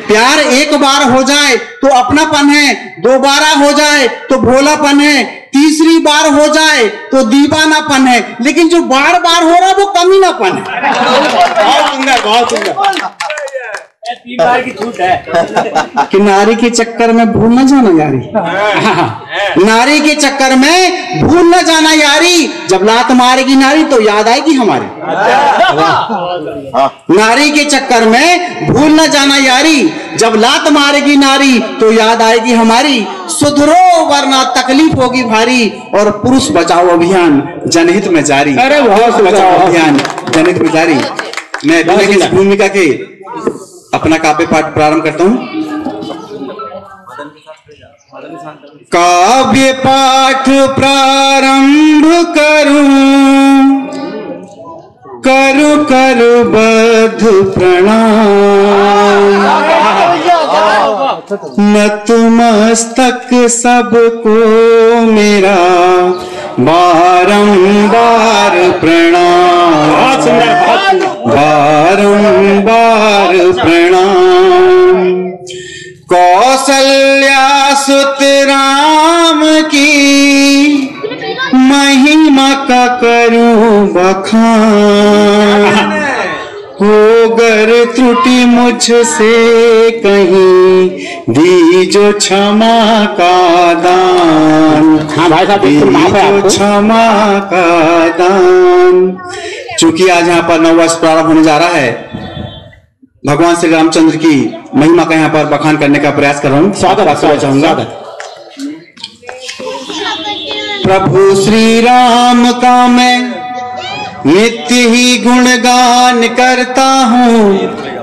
प्यार एक बार हो जाए तो अपनापन है, दोबारा हो जाए तो भोलापन है, तीसरी बार हो जाए तो दीवानापन है, लेकिन जो बार बार हो रहा है वो कमीनापन है। बहुत सुंदर, बहुत सुंदर। 3 बार की छूट है कि नारी के चक्कर में भूल न जाना यारी, नारी के चक्कर में भूल न जाना यारी, जब लात मारेगी नारी तो याद आएगी हमारी। नारी के चक्कर में भूल न जाना यारी, जब लात मारेगी नारी तो याद आएगी हमारी। सुधरो वरना तकलीफ होगी भारी, और पुरुष बचाओ अभियान जनहित में जारी। अरे बहुत बचाओ अभियान जनहित में जारी। मैं इस भूमिका के अपना काव्य पाठ प्रारंभ करता हूं। काव्य पाठ प्रारंभ करूं, करु करु बद्ध प्रणाम, नतमस्तक सबको मेरा बारंबार प्रणाम, बारंबार प्रणाम। कौसल्या सुत राम की महिमा का करूं बखान, होगर त्रुटि मुझसे कहीं दीजो क्षमा का दान। हाँ भाई साहब, दीजो क्षमा का दान। चूंकि आज यहाँ पर नववर्ष प्रारंभ होने जा रहा है, भगवान श्री रामचंद्र की महिमा का यहाँ पर बखान करने का प्रयास कर रहा हूँ। स्वागत चाहूंगा। प्रभु श्री राम का मैं नित्य ही गुणगान करता हूँ,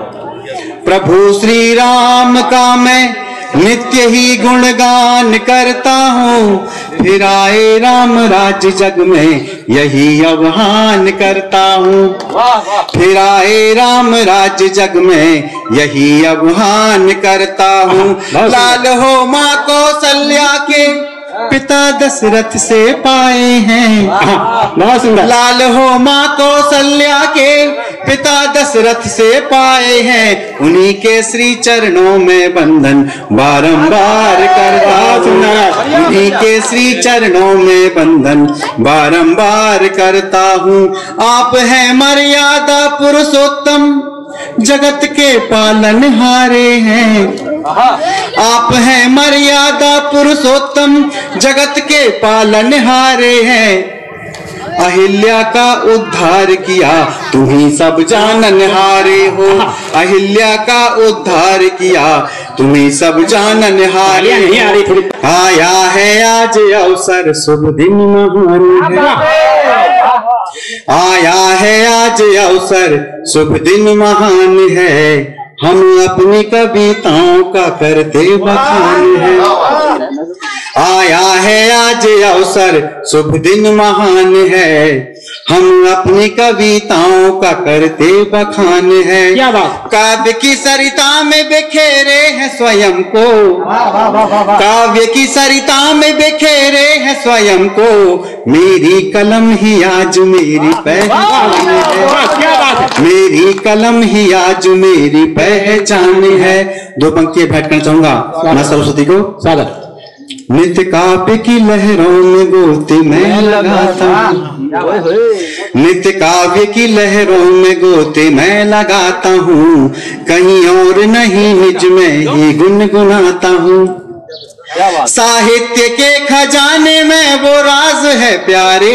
प्रभु श्री राम का मैं नित्य ही गुणगान करता हूँ। फिर आए राम राज्य जग में यही आह्वान करता हूँ, फिर आए राम राज्य जग में यही आह्वान करता हूँ। लाल हो माँ कौशल्या के पिता दशरथ से पाए हैं, बहुत सुंदर। लाल हो माँ कौशल्या के पिता दशरथ से पाए हैं, उन्हीं के श्री चरणों में बंधन बारंबार करता हूँ, उन्हीं के श्री चरणों में बंधन बारंबार करता हूँ। आप हैं मर्यादा पुरुषोत्तम, जगत के पालनहारे हैं, आप हैं मर्यादा पुरुषोत्तम, जगत के पालनहारे हैं। अहिल्या का उद्धार किया तुम्ही सब जाननहारे हो, अहिल्या का उद्धार किया तुम्ही सब जाननहारे हो। आया है आज अवसर शुभ दिन महान है, आया है आज अवसर शुभ दिन महान है, हम अपनी कविताओं का करते बखान है। आया है आज अवसर शुभ दिन महान है, हम अपनी कविताओं का करते बखान है। क्या बात। काव्य की सरिता में बिखेरे हैं स्वयं को, काव्य की सरिता में बिखेरे हैं स्वयं को, मेरी कलम ही आज मेरी पहचान है, मेरी कलम ही आज मेरी पहचान है। 2 पंक्तियां भेंट करना चाहूंगा मां सरस्वती को। स्वागत। नित्य काव्य की लहरों में गोते मैं लगाता हूँ, नित्य काव्य की लहरों में गोते मैं लगाता हूँ, कहीं और नहीं निज में ही गुनगुनाता हूँ। साहित्य के खजाने में वो राज है प्यारे,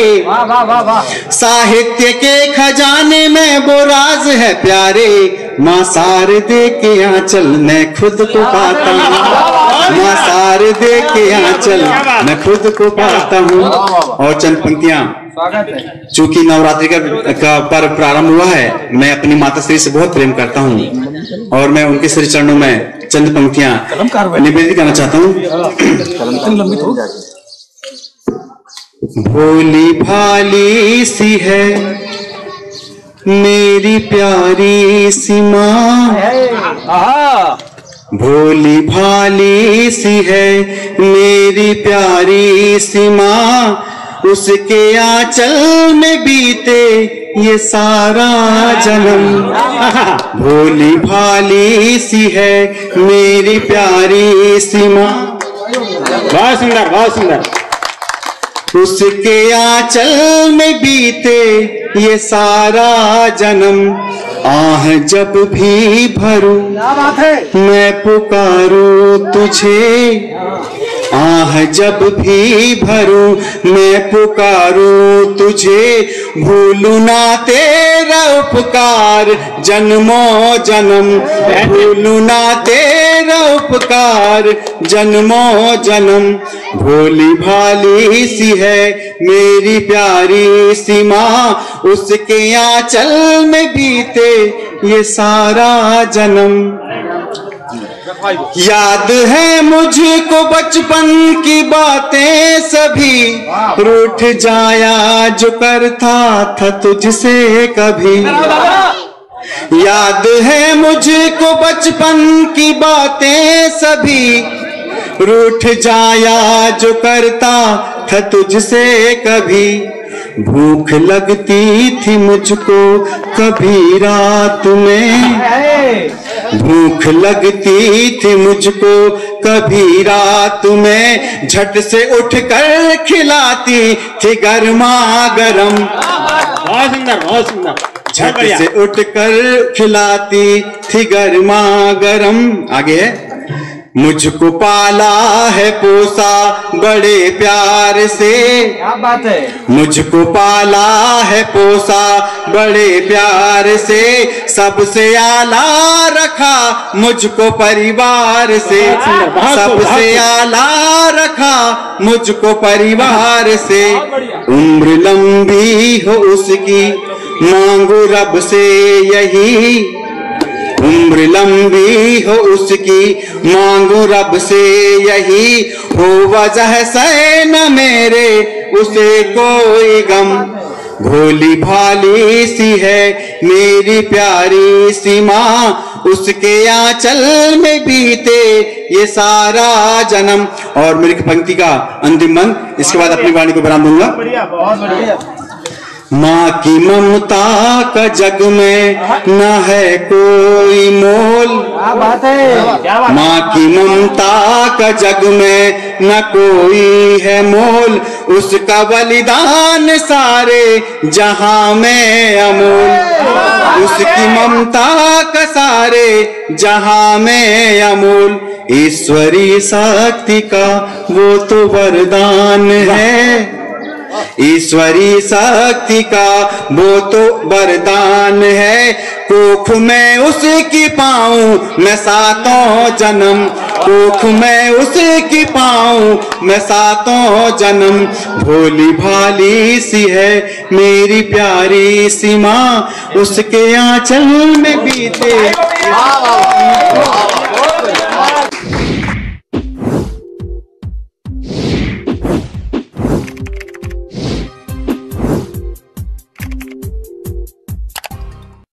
साहित्य के खजाने में वो राज है प्यारे, माँ शारदे के आंचल मैं खुद को पाता हूँ, माँ शारदे के आंचल मैं खुद को पाता हूँ। और चंद पंक्तियां, चूंकि नवरात्रि का पर्व प्रारंभ हुआ है, मैं अपनी माताश्री से बहुत प्रेम करता हूँ और मैं उनके श्री चरणों में चंद पंक्तियां निवेदित करना चाहता हूँ। भोली भाली सी है मेरी प्यारी सी माँ, भोली भाली सी है मेरी प्यारी सी माँ, उसके आंचल में बीते ये सारा जन्म। भोली भाली सी है मेरी प्यारी सी माँ। बहुत सुंदर, बहुत सुंदर। उसके आंचल में बीते ये सारा जन्म। आह जब भी भरूं मैं पुकारूं तुझे। आह जब भी भरूं मैं पुकारूं तुझे। भूलूं ना तेरा उपकार जन्मों जन्म। भूलूं ना तेरा उपकार जन्मों जन्म। भोली भाली सी है मेरी प्यारी सी माँ। उसके आंचल में बीते ये सारा जन्म। याद है मुझको बचपन की बातें सभी। रूठ जाया जो करता था तुझसे कभी। याद है मुझको बचपन की बातें सभी। रूठ जाया जो करता था तुझसे कभी। भूख लगती थी मुझको कभी रात में। भूख लगती थी मुझको कभी रात में। झट से उठकर खिलाती थी गर्मा गर्म। बहुत सुंदर, बहुत सुंदर। झट से उठकर खिलाती थी गर्मा गर्म। आगे है। मुझको पाला है पोसा बड़े प्यार से। क्या बात है। मुझको पाला है पोसा बड़े प्यार से। सबसे आला रखा मुझको परिवार से। सबसे आला रखा मुझको परिवार से। उम्र लंबी हो उसकी मांगू रब से यही। उम्र लंबी हो उसकी मांगू रब से यही। हो वजह से न मेरे उसे कोई गम। भोली भाली सी है मेरी प्यारी सी माँ। उसके आंचल में बीते ये सारा जन्म। और मेरी पंक्ति का अंतिम अंग, इसके बाद अपनी वाणी को विराम दूंगा। बढ़िया, बहुत बढ़िया। माँ की ममता का जग में न है कोई मोल। क्या बात है, क्या बात। माँ की ममता का जग में न कोई है मोल। उसका बलिदान सारे जहां में अमोल। उसकी ममता का सारे जहां में अमोल। ईश्वरी शक्ति का वो तो वरदान है। ईश्वरी शक्ति का वो तो वरदान है। कोख में उसकी पाऊं मैं सातों जन्म। कोख में उसकी पाऊं मैं सातों जन्म। भोली भाली सी है मेरी प्यारी सी माँ। उसके आंचल में बीते